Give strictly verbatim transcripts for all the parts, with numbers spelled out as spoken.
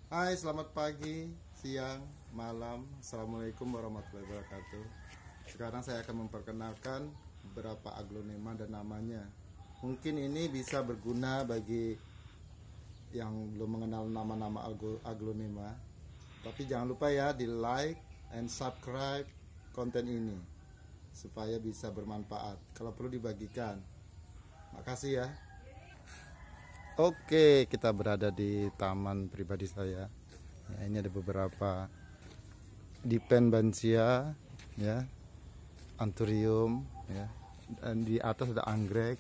Hai, selamat pagi, siang, malam. Assalamualaikum warahmatullahi wabarakatuh. Sekarang saya akan memperkenalkan beberapa aglonema dan namanya. Mungkin ini bisa berguna bagi yang belum mengenal nama-nama aglonema. Tapi jangan lupa ya di like and subscribe konten ini supaya bisa bermanfaat. Kalau perlu dibagikan. Makasih ya. Oke, kita berada di taman pribadi saya. Ya, ini ada beberapa Diplobansia, ya, Anthurium, ya, dan di atas ada anggrek.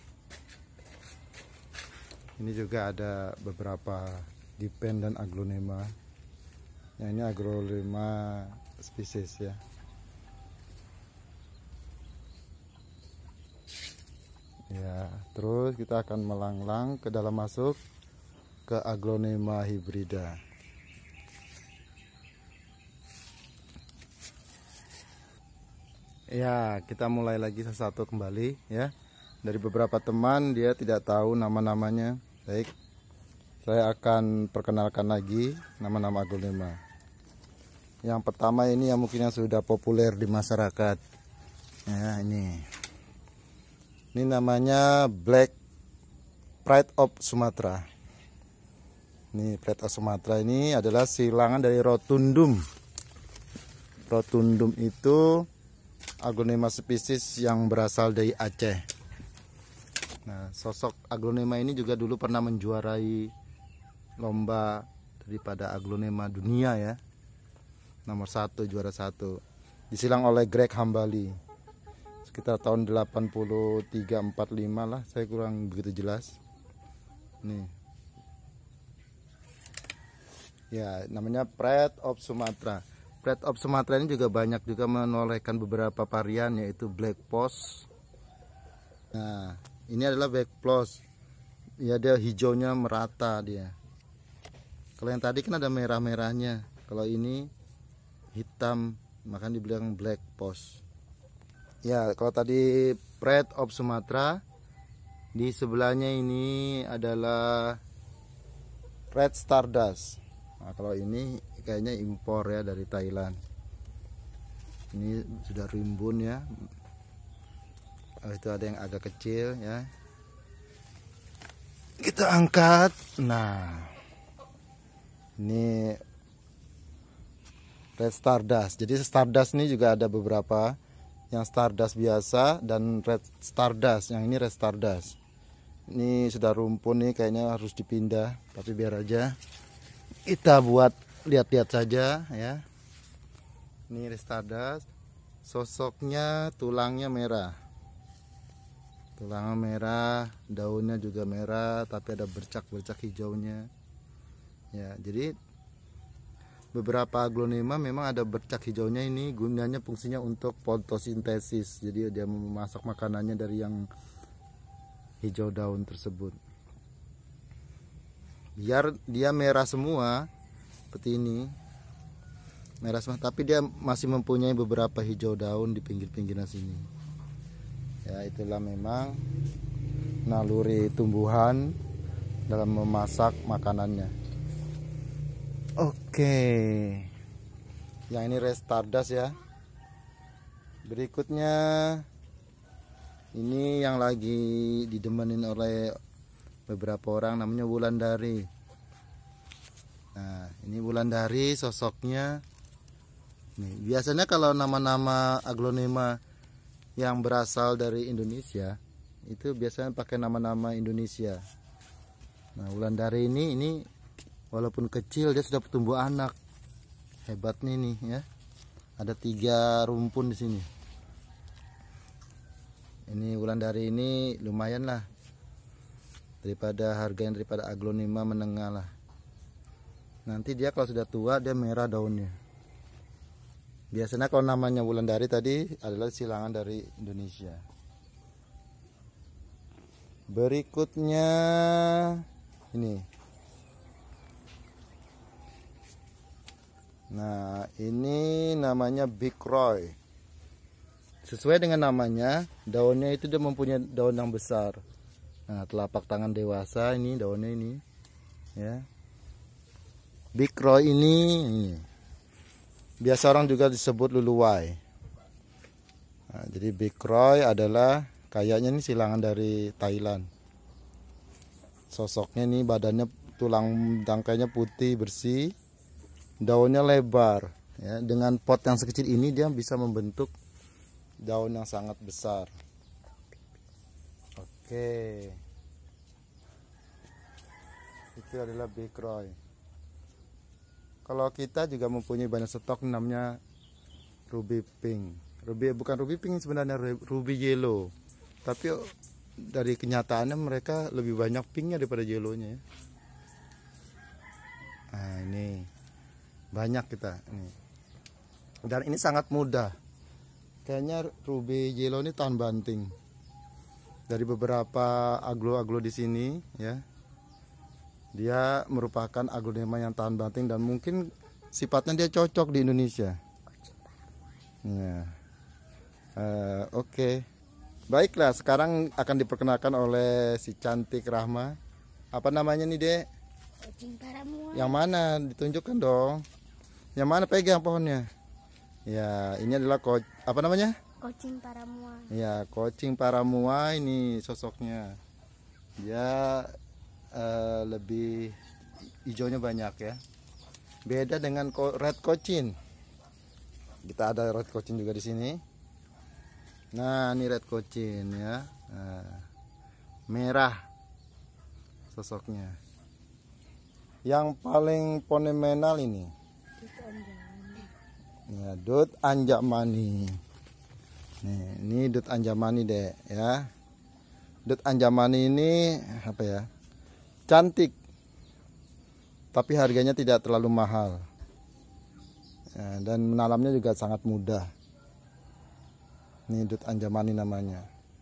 Ini juga ada beberapa dipen dan aglonema. Ya, ini aglonema spesies ya. Ya, terus kita akan melanglang ke dalam masuk ke aglonema hibrida. Ya, kita mulai lagi satu-satu kembali ya. Dari beberapa teman dia tidak tahu nama-namanya. Baik, saya akan perkenalkan lagi nama-nama aglonema. Yang pertama ini yang mungkin yang sudah populer di masyarakat. Ya, ini. Ini namanya Black Pride of Sumatra. Ini Pride of Sumatra ini adalah silangan dari Rotundum. Rotundum itu aglonema spesies yang berasal dari Aceh. Nah, sosok aglonema ini juga dulu pernah menjuarai lomba daripada aglonema dunia ya. Nomor satu, juara satu. Disilang oleh Greg Hambali. Sekitar tahun delapan puluh tiga empat puluh lima lah, saya kurang begitu jelas. Nih. Ya, namanya Pride of Sumatra. Pride of Sumatra ini juga banyak juga menolehkan beberapa varian, yaitu Black Post. Nah, ini adalah Black Post. Ya, dia hijaunya merata dia. Kalau yang tadi kan ada merah-merahnya. Kalau ini hitam, maka dibilang Black Post. Ya, kalau tadi Pride of Sumatra, di sebelahnya ini adalah Red Stardust. Nah, kalau ini kayaknya impor ya dari Thailand. Ini sudah rimbun ya. Oh, itu ada yang agak kecil ya. Kita angkat. Nah, ini Red Stardust. Jadi Stardust ini juga ada beberapa. Yang Stardust biasa dan Red Stardust. Yang ini Red Stardust. Ini sudah rumpun nih, kayaknya harus dipindah. Tapi biar aja kita buat lihat-lihat saja ya. Ini Red Stardust. Sosoknya tulangnya merah. Tulangnya merah, daunnya juga merah, tapi ada bercak-bercak hijaunya. Ya, jadi beberapa aglonema memang ada bercak hijaunya, ini gunanya fungsinya untuk fotosintesis. Jadi dia memasak makanannya dari yang hijau daun tersebut. Biar dia merah semua seperti ini. Merah semua, tapi dia masih mempunyai beberapa hijau daun di pinggir-pinggirnya sini. Ya, itulah memang naluri tumbuhan dalam memasak makanannya. Oke, yang ini Red Stardust ya. Berikutnya ini yang lagi didemenin oleh beberapa orang, namanya Wulandari. Nah, ini Wulandari sosoknya. Nih, biasanya kalau nama-nama aglonema yang berasal dari Indonesia itu biasanya pakai nama-nama Indonesia. Nah, Wulandari ini ini walaupun kecil dia sudah tumbuh anak. Hebatnya nih ya. Ada tiga rumpun di sini. Ini Wulandari ini lumayan lah. Daripada harga yang daripada aglonema menengah lah. Nanti dia kalau sudah tua dia merah daunnya. Biasanya kalau namanya Wulandari tadi adalah silangan dari Indonesia. Berikutnya ini. Nah, ini namanya Big Roy. Sesuai dengan namanya, daunnya itu dia mempunyai daun yang besar. Nah, telapak tangan dewasa ini daunnya ini, ya. Big Roy ini, ini biasa orang juga disebut luluwai. Nah, jadi Big Roy adalah kayaknya ini silangan dari Thailand. Sosoknya nih, badannya tulang tangkainya putih bersih, daunnya lebar. Ya, dengan pot yang sekecil ini dia bisa membentuk daun yang sangat besar. Oke, itu adalah Big Roy. Kalau kita juga mempunyai banyak stok namanya Ruby Pink. Ruby bukan Ruby Pink sebenarnya, Ruby Yellow. Tapi dari kenyataannya mereka lebih banyak pinknya daripada yellownya. Nah ini banyak kita ini. Dan ini sangat mudah. Kayaknya Ruby Yellow ini tahan banting. Dari beberapa aglo-aglo di sini ya. Dia merupakan aglonema yang tahan banting dan mungkin sifatnya dia cocok di Indonesia. Ya. Uh, Oke. Okay. Baiklah, sekarang akan diperkenalkan oleh si cantik Rahma. Apa namanya nih, Dek? Kocing Paramua. Yang mana? Ditunjukkan dong. Yang mana pegang pohonnya? Ya, ini adalah ko apa namanya? Kocing Paramua. Ya, Kocing Paramua ini sosoknya. Dia uh, lebih hijaunya banyak ya. Beda dengan red kocin. Kita ada red kocin juga di sini. Nah, ini red kocin ya. Nah, merah sosoknya. Yang paling fenomenal ini. Ya, Dut Anjamani. Nih, ini Dut Anjamani, Dek, ya. Dut Anjamani ini apa ya? Cantik. Tapi harganya tidak terlalu mahal. Ya, dan menanamnya juga sangat mudah. Ini Dut Anjamani namanya.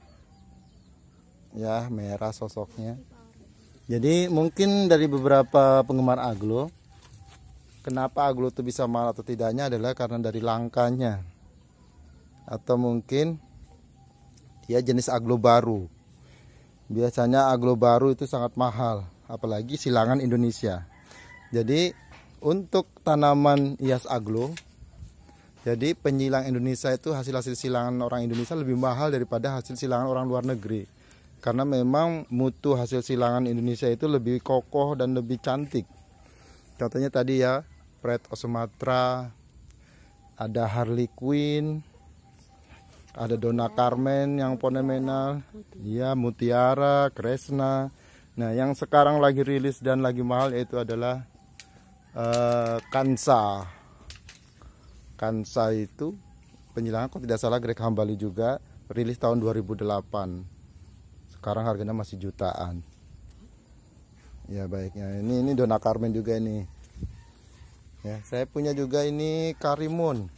Ya, merah sosoknya. Jadi mungkin dari beberapa penggemar aglo, kenapa aglo itu bisa mahal atau tidaknya adalah karena dari langkanya. Atau mungkin dia jenis aglo baru. Biasanya aglo baru itu sangat mahal, apalagi silangan Indonesia. Jadi untuk tanaman hias aglo, jadi penyilang Indonesia itu hasil-hasil silangan orang Indonesia lebih mahal daripada hasil silangan orang luar negeri. Karena memang mutu hasil silangan Indonesia itu lebih kokoh dan lebih cantik. Contohnya tadi ya, Pride of Sumatra, ada Harley Quinn, ada Donna Carmen yang fenomenal, ya Mutiara, Kresna. Nah, yang sekarang lagi rilis dan lagi mahal yaitu adalah uh, Kansa. Kansa itu penyilangan kok tidak salah Greg Hambali juga, rilis tahun dua ribu delapan. Sekarang harganya masih jutaan. Ya baiknya. Ini ini Donna Carmen juga ini. Ya, saya punya juga ini Karimun.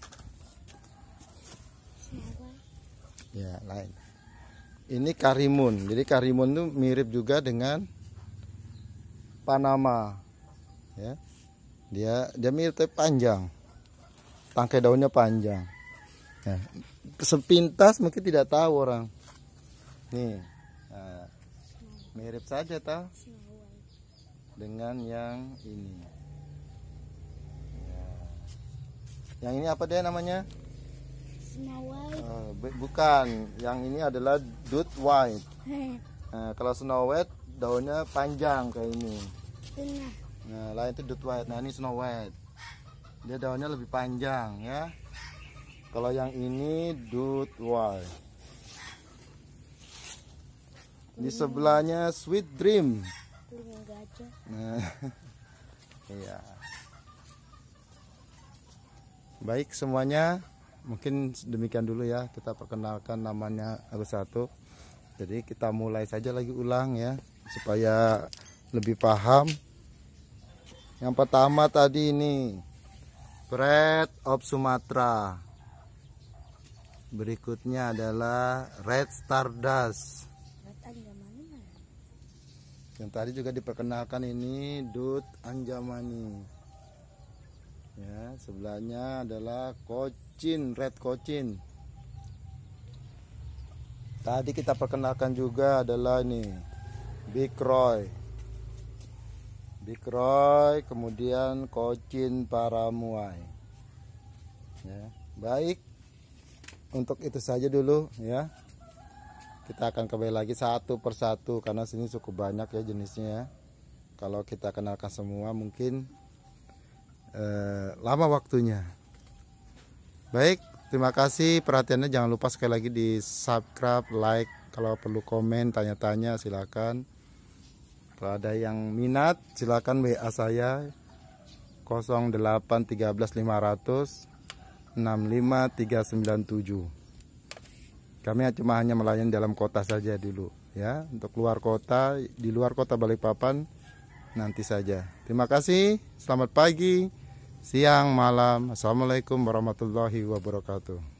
Ya, lain. Ini Karimun. Jadi Karimun itu mirip juga dengan Panama. Ya. Dia dia mirip tapi panjang. Tangkai daunnya panjang. Nah, sepintas mungkin tidak tahu orang. Nih, nah, mirip saja tahu dengan yang ini. Ya. Yang ini apa dia namanya? Snow White. Uh, bukan, yang ini adalah Dut White. Nah, kalau Snow White daunnya panjang kayak ini. Nah, lain itu Dut White. Nah, ini Snow White. Dia daunnya lebih panjang ya. Kalau yang ini Dut White. Di sebelahnya Sweet Dream. Nah, iya. Baik semuanya, mungkin demikian dulu ya. Kita perkenalkan namanya satu. Jadi kita mulai saja lagi ulang ya, supaya lebih paham. Yang pertama tadi ini Pride of Sumatra. Berikutnya adalah Red Stardust. Yang tadi juga diperkenalkan ini Dut Anjamani. Ya, sebelahnya adalah Kocin, Red Kocin. Tadi kita perkenalkan juga adalah ini Big Roy. Big Roy, kemudian Cochin Paramuai. Ya, baik. Untuk itu saja dulu ya. Kita akan kembali lagi satu persatu karena sini cukup banyak ya jenisnya ya. Kalau kita kenalkan semua mungkin eh, lama waktunya. Baik, terima kasih perhatiannya. Jangan lupa sekali lagi di subscribe, like, kalau perlu komen, tanya-tanya silakan. Kalau ada yang minat silakan W A saya nol delapan satu tiga lima nol nol enam lima tiga sembilan tujuh. Kami cuma hanya melayani dalam kota saja dulu ya. Untuk luar kota, di luar kota Balikpapan nanti saja. Terima kasih. Selamat pagi, siang, malam. Assalamualaikum warahmatullahi wabarakatuh.